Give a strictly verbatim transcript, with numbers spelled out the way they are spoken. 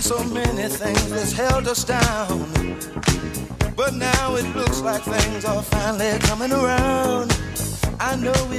so many things that's held us down. But now it looks like things are finally coming around. I know